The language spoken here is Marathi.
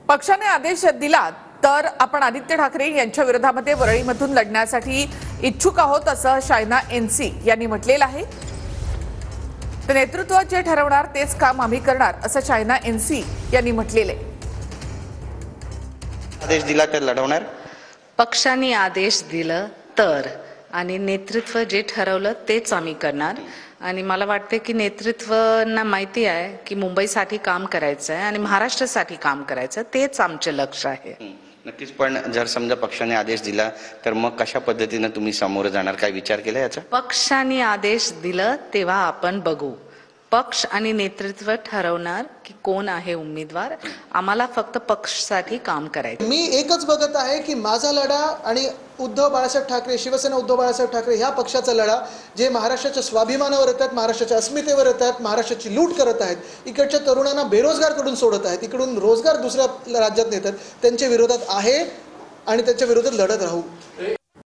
पक्षाने आदेश दिला तर आपण आदित्य ठाकरे यांच्या विरोधामध्ये वरळीमधून लढण्यासाठी इच्छुक आहोत असं शायना एनसी यांनी म्हटलेलं आहे। तर नेतृत्व जे ठरवणार तेच काम आम्ही करणार असं शायना एनसी यांनी म्हटलेलं आहे। आदेश दिला तर लढवणार, पक्षाने आदेश दिलं तर आणि नेतृत्व जे ठरवलं तेच आम्ही करणार। आणि मला वाटते की नेतृत्वांना माहिती आहे की मुंबईसाठी काम करायचं आहे आणि महाराष्ट्रासाठी काम करायचं, तेच आमचे लक्ष आहे। नक्कीच। पण जर समजा पक्षाने आदेश दिला तर मग कशा पद्धतीने तुम्ही समोर जाणार, काय विचार केला याचा? पक्षाने आदेश दिलं तेव्हा आपण बघू, पक्ष आणि नेतृत्व ठरवणार की कोण आहे उमेदवार। आम्हाला फक्त पक्षासाठी काम करायचं। मी एकच बघत आहे की माझा लढा आणि उद्धव बाळासाहेब ठाकरे, शिवसेना उद्धव बाळासाहेब ठाकरे ह्या पक्षाचा लढा, जे महाराष्ट्राच्या स्वाभिमानावर येतात, महाराष्ट्राच्या अस्मितेवर येतात, महाराष्ट्राची लूट करत आहेत, इकडच्या तरुणांना बेरोजगार करून सोडत आहेत, इकडून रोजगार दुसऱ्या राज्यात नेतात, त्यांच्या विरोधात आहे आणि त्यांच्या विरोधात लढत राहू।